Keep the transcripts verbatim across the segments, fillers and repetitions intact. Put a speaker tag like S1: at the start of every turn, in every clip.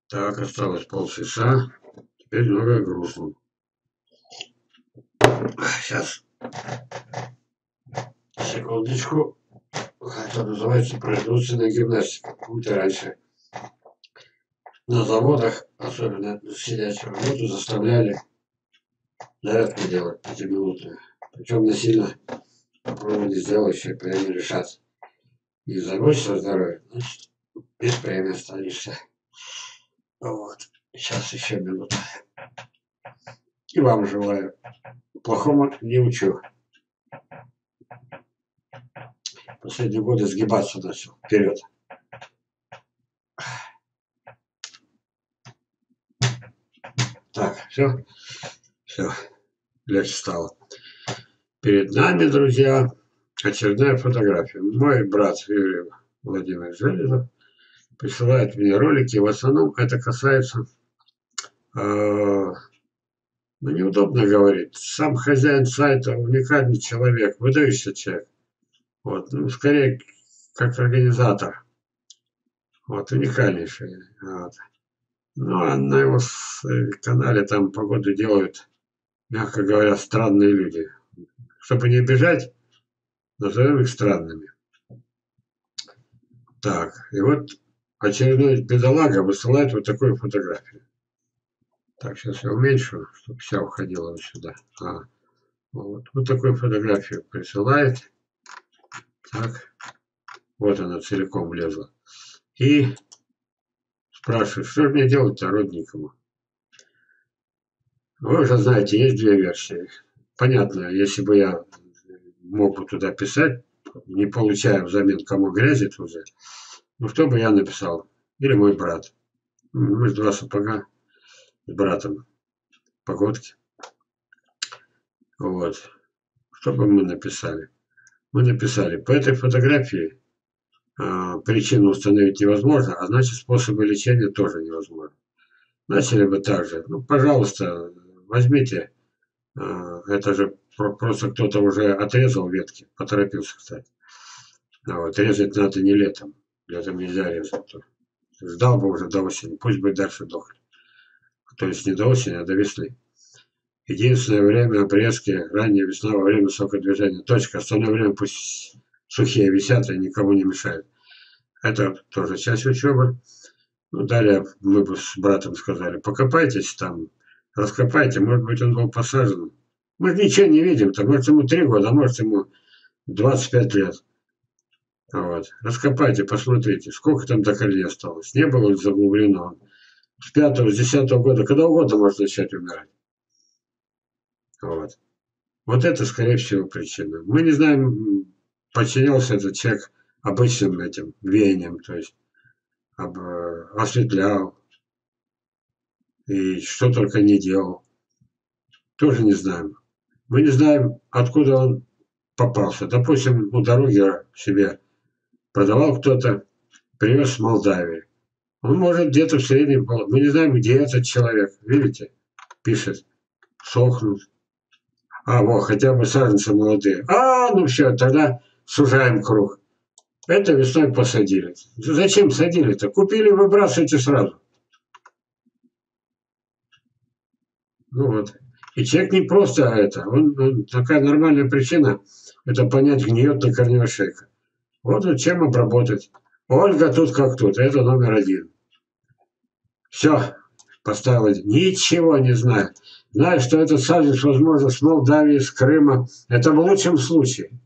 S1: Так, осталось полчаса. Теперь немного грустно. Сейчас. Секундочку. Это называется производственная гимнастика. Будто раньше на заводах, особенно сидячую работу, заставляли зарядку делать пятиминутную. Причем насильно попробовали сделать еще премию решаться. Не заботься о здоровье, значит, без премии останешься. Вот. Сейчас еще минута. И вам желаю. Плохому не учу. Последние годы сгибаться начал вперед. Так, все, все, легче стало. Перед нами, друзья, очередная фотография. Мой брат Юрий Владимирович Железов присылает мне ролики. В основном это касается, э, ну, неудобно говорить. Сам хозяин сайта уникальный человек, выдающийся человек. Вот, ну, скорее, как организатор. Вот, уникальнейший. Вот. Ну, а на его канале там погоду делают, мягко говоря, странные люди. Чтобы не обижать, назовем их странными. Так, и вот очередной бедолага высылает вот такую фотографию. Так, сейчас я уменьшу, чтобы вся уходила вот сюда. А, вот, вот такую фотографию присылает. Так, вот она целиком влезла. И спрашивает, что же мне делать-то родненькому? Вы уже знаете, есть две версии. Понятно, если бы я мог бы туда писать, не получая взамен кому грязи уже, ну что бы я написал? Или мой брат. Мы же два сапога с братом. Погодки. Вот. Что бы мы написали? Мы написали, по этой фотографии а, причину установить невозможно, а значит способы лечения тоже невозможно. Начали бы так же. Ну, пожалуйста, возьмите. А, это же просто кто-то уже отрезал ветки. Поторопился, кстати. А вот, резать надо не летом. Летом нельзя резать. Ждал бы уже до осени. Пусть бы дальше дохнет. То есть не до осени, а до весны. Единственное время обрезки, ранняя весна во время сокодвижения. Точка. Остальное время пусть сухие висят и никому не мешают. Это тоже часть учебы. Ну, далее мы бы с братом сказали, покопайтесь там, раскопайте, может быть, он был посажен. Мы же ничего не видим-то, может, ему три года, а может, ему двадцать пять лет. Вот. Раскопайте, посмотрите, сколько там до корней осталось. Не было заглублено. С пятого, с десятого года, когда угодно может начать умирать. Вот. Вот это, скорее всего, причина. Мы не знаем, подчинялся этот человек обычным этим веянием, то есть об, осветлял и что только не делал. Тоже не знаем. Мы не знаем, откуда он попался. Допустим, у дороги себе продавал кто-то, привез с Молдавии. Он может где-то в среднем... Мы не знаем, где этот человек. Видите? Пишет. Сохнут. А, вот, хотя бы саженцы молодые. А, ну все, тогда сужаем круг. Это весной посадили. Зачем садили-то? Купили, выбрасывайте сразу. Ну вот. И человек не просто это. Он, он, такая нормальная причина, это понять, гниет ли корневая шейка. Вот зачем обработать. Ольга тут как тут. Это номер один. Все. Поставил. Ничего не знаю. Знаю, что этот саженец, возможно, с Молдавии, с Крыма. Это в лучшем случае.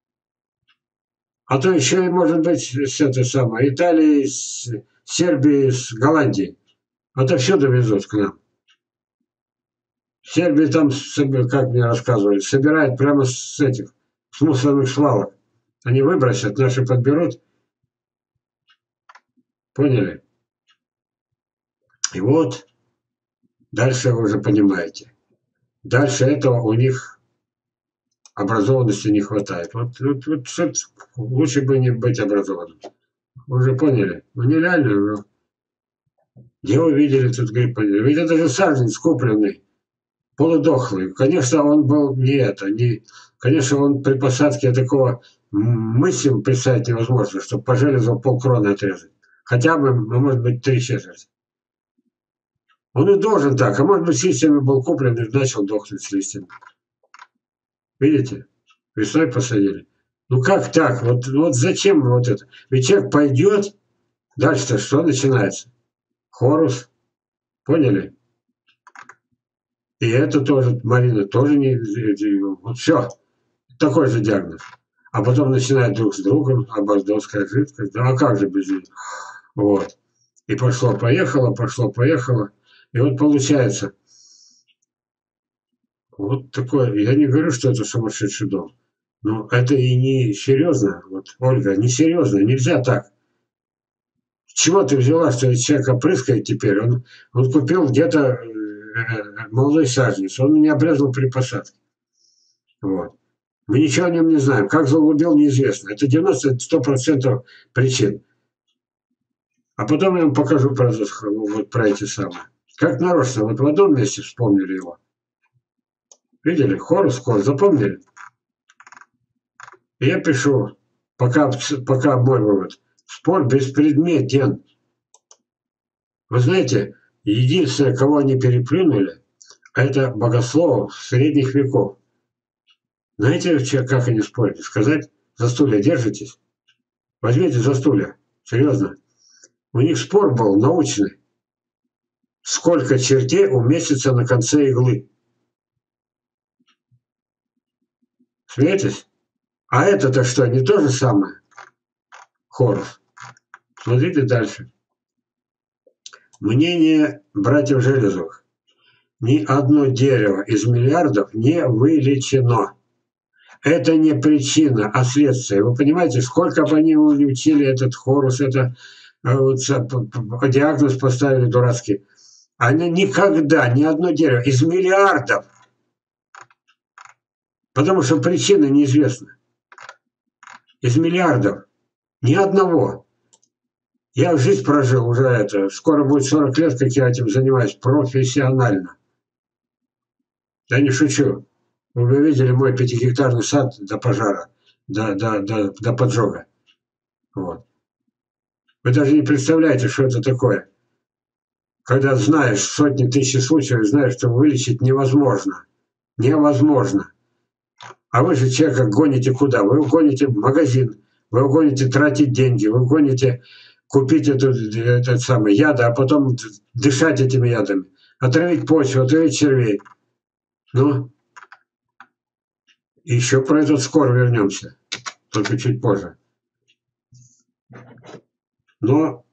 S1: А то еще и может быть с этой самой Италии, с Сербии, с Голландии. Отовсюду везут к нам. В Сербии там, как мне рассказывали, собирают прямо с этих, с мусорных свалок. Они выбросят, наши подберут. Поняли? И вот, дальше вы уже понимаете. Дальше этого у них образованности не хватает. Вот, вот, вот, вот лучше бы не быть образованным. Вы уже поняли? Ну нереально. Но... Где вы видели тут гриб? Ведь это же саженец купленный, полудохлый. Конечно, он был не это, не... Конечно, он при посадке такого мыслям представить невозможно, чтобы по железу полкроны отрезать. Хотя бы, ну, может быть, три четверти. Он и должен так. А может быть, с листьями был куплен и начал дохнуть с листьями. Видите? Весной посадили. Ну как так? Вот, вот зачем вот это? Ведь человек пойдет, дальше-то что начинается? Хорус. Поняли? И это тоже, Марина, тоже не... Вот все. Такой же диагноз. А потом начинает друг с другом, абордовская жидкость. Да, а как же без нее? Вот. И пошло-поехало, пошло-поехало. И вот получается, вот такое, я не говорю, что это сумасшедший дом, но это и не серьезно, вот, Ольга, не серьезно, нельзя так. С чего ты взяла, что человек опрыскает теперь? Он, он купил где-то э, молодой саженец, он меня обрезал при посадке. Вот. Мы ничего о нем не знаем. Как заглубил, неизвестно. Это девяносто-сто процентов причин. А потом я вам покажу про, вот, про эти самые. Как нарочно, вот в одном месте вспомнили его. Видели? Хорус, Хорус, запомнили? И я пишу, пока, пока мой вывод. Спор беспредметен. Вы знаете, единственное, кого они переплюнули, это богословов средних веков. Знаете, как они спорили? Сказать, за стулья держитесь? Возьмите за стулья. Серьезно. У них спор был научный. Сколько чертей уместится на конце иглы? Смеетесь? А это-то что, не то же самое? Хорус. Смотрите дальше. Мнение братьев Железовых. Ни одно дерево из миллиардов не вылечено. Это не причина, а следствие. Вы понимаете, сколько бы они учили этот Хорус, это вот, диагноз поставили дурацкий. Они никогда, ни одно дерево из миллиардов. Потому что причина неизвестна. Из миллиардов. Ни одного. Я жизнь прожил уже это. Скоро будет сорок лет, как я этим занимаюсь профессионально. Я не шучу. Вы бы видели мой пятигектарный сад до пожара, до, до, до, до поджога. Вот. Вы даже не представляете, что это такое. Когда знаешь сотни тысяч случаев, знаешь, что вылечить невозможно. Невозможно. А вы же человека гоните куда? Вы гоните в магазин, вы гоните тратить деньги, вы гоните купить эту, этот самый яд, а потом дышать этими ядами, отравить почву, отравить червей. Ну, еще про этот скоро вернемся, только чуть позже. Но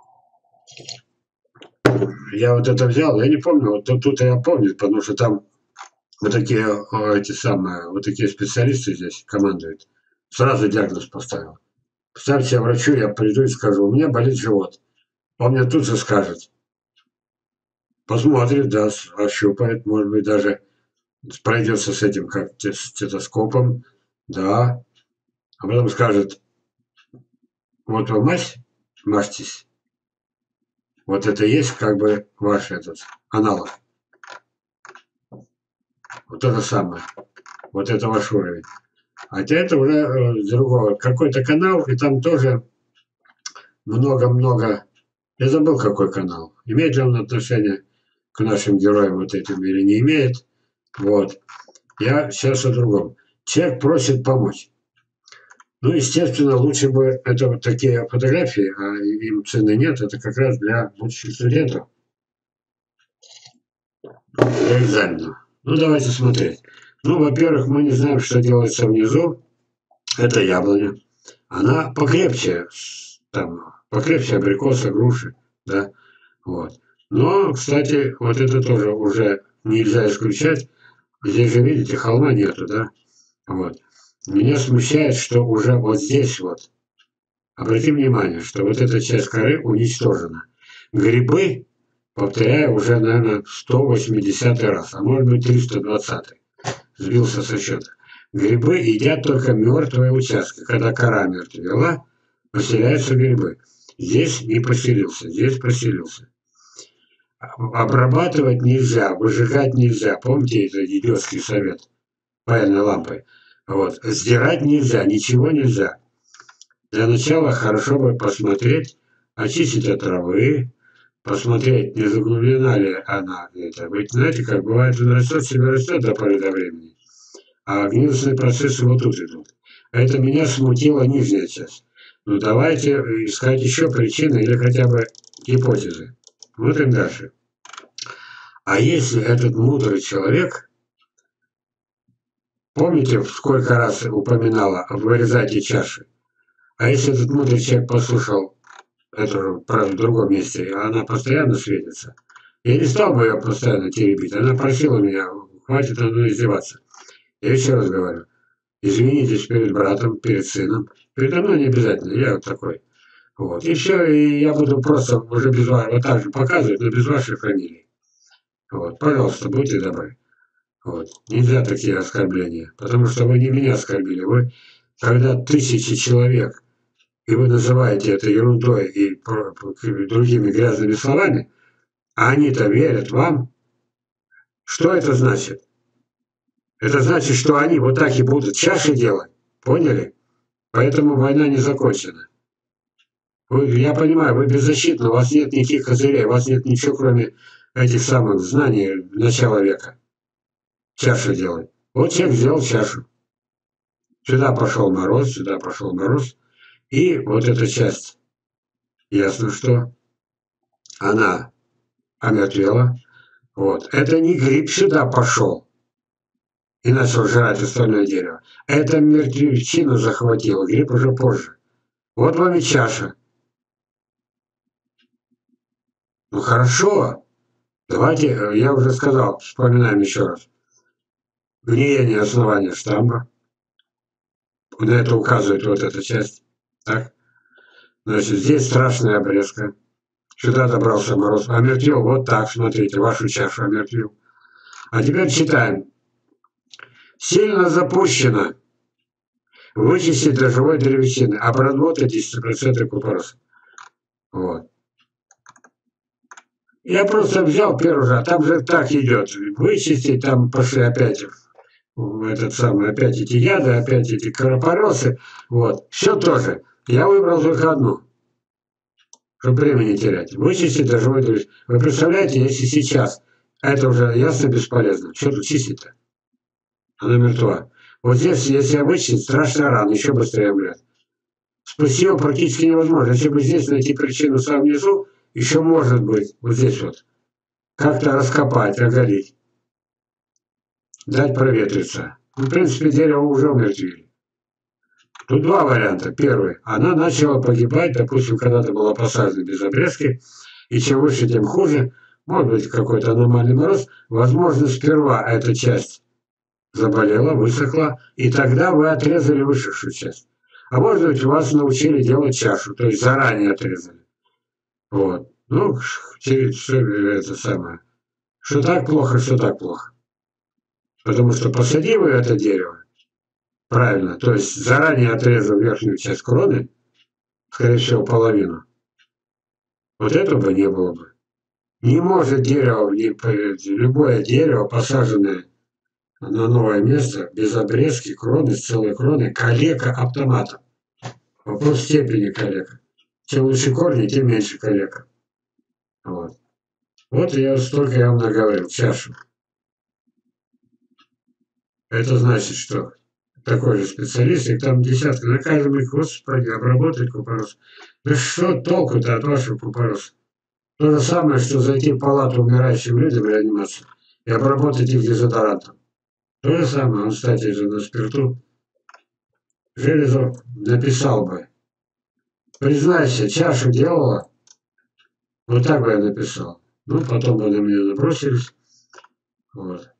S1: я вот это взял, я не помню, вот тут, тут я помню, потому что там вот такие эти самые, вот такие специалисты здесь командуют. Сразу диагноз поставил. Представьте, я врачу, я приду и скажу, у меня болит живот. Он мне тут же скажет. Посмотрит, да, ощупает, может быть, даже пройдется с этим как стетоскопом, да. А потом скажет, вот вы мазь, мажьтесь. Вот это есть как бы ваш этот аналог. Вот это самое. Вот это ваш уровень. А это уже э, другого. Какой-то канал, и там тоже много-много. Я забыл, какой канал. Имеет ли он отношение к нашим героям вот этим или не имеет. Вот. Я сейчас о другом. Человек просит помочь. Ну, естественно, лучше бы это вот такие фотографии, а им цены нет, это как раз для будущих студентов. Для экзамена. Ну, давайте смотреть. Ну, во-первых, мы не знаем, что делается внизу. Это яблоня. Она покрепче, там, покрепче абрикоса, груши, да, вот. Но, кстати, вот это тоже уже нельзя исключать. Здесь же, видите, холма нету, да, вот. Меня смущает, что уже вот здесь вот, обрати внимание, что вот эта часть коры уничтожена. Грибы, повторяю, уже, наверное, сто восьмидесятый раз, а может быть триста двадцатый. Сбился со счета. Грибы едят только мертвые участки. Когда кора мертвела, поселяются грибы. Здесь не поселился, здесь поселился. Обрабатывать нельзя, выжигать нельзя. Помните, это идиотский совет паяльной лампой. Вот. Сдирать нельзя, ничего нельзя. Для начала хорошо бы посмотреть, очистить от травы, посмотреть, не заглублена ли она это. Ведь знаете, как бывает, он растет себе растет до поры до времени, а гнилостные процессы вот тут идут. Это меня смутила нижняя часть. Ну давайте искать еще причины или хотя бы гипотезы. Смотрим дальше. А если этот мудрый человек, помните, сколько раз упоминала вырезайте чаши? А если этот мудрый человек послушал это правда в другом месте, и она постоянно светится, я не стал бы ее постоянно теребить. Она просила меня, хватит оно издеваться. Я еще раз говорю, извинитесь перед братом, перед сыном. Передо мной не обязательно, я вот такой. Вот. И все, и я буду просто уже без вас, вот так же показывать, но без вашей фамилии. Вот. Пожалуйста, будьте добры. Вот. Нельзя такие оскорбления, потому что вы не меня оскорбили. Вы, когда тысячи человек, и вы называете это ерундой и другими грязными словами, а они-то верят вам, что это значит? Это значит, что они вот так и будут чаши делать. Поняли? Поэтому война не закончена. Вы, я понимаю, вы беззащитны, у вас нет никаких козырей, у вас нет ничего, кроме этих самых знаний начала века. Чашу делать. Вот человек сделал чашу. Сюда пошел мороз, сюда пошел мороз. И вот эта часть, ясно, что она омертвела. Вот. Это не гриб сюда пошел и начал жрать остальное дерево. Это мертвечина захватила, гриб уже позже. Вот вам и чаша. Ну хорошо, давайте, я уже сказал, вспоминаем еще раз. Гниение основания штамба. На это указывает вот эта часть. Так? Значит, здесь страшная обрезка. Сюда добрался мороз. Омертвил вот так, смотрите, вашу чашу омертвил. А теперь читаем. Сильно запущено. Вычистить до живой древесины. Обработать десять процентов купороса. Вот. Я просто взял первый же, а там же так идет. Вычистить, там пошли опять этот самый, опять эти яды, опять эти коропоросы. Вот. Все тоже. Я выбрал только одну. Чтобы время не терять. Вычистить до живой древесины. Вы представляете, если сейчас, это уже ясно бесполезно. Что тут чистить-то? Она мертва. Вот здесь, если я вычистить, страшная рана, еще быстрее умрет. Спасти его практически невозможно. Если бы здесь найти причину в самом низу, еще может быть, вот здесь вот, как-то раскопать, оголить, дать проветриться. Ну, в принципе, дерево уже умертвили. Тут два варианта. Первый. Она начала погибать, допустим, когда-то была посажена без обрезки, и чем выше, тем хуже. Может быть, какой-то аномальный мороз. Возможно, сперва эта часть заболела, высохла, и тогда вы отрезали высохшую часть. А может быть, вас научили делать чашу, то есть заранее отрезали. Вот. Ну, через все это самое. Что так плохо, что так плохо. Потому что посади вы это дерево, правильно, то есть заранее отрезал верхнюю часть кроны, скорее всего, половину, вот этого бы не было бы. Не может дерево, любое дерево, посаженное на новое место, без обрезки кроны, с целой кроны, калека автоматом. Вопрос степени калека. Чем лучше корни, тем меньше калека. Вот. Вот я столько я вам наговорил, чашу. Это значит, что такой же специалист, и там десятка, на каждом их, господи, обработать купорос. Да что толку-то от вашего купороса? То же самое, что зайти в палату умирающим людям в реанимацию и обработать их дезодорантом. То же самое, он, кстати, же на спирту. Железов написал бы. Признайся, чашу делала? Вот так бы я написал. Ну, потом бы на меня набросились. Вот.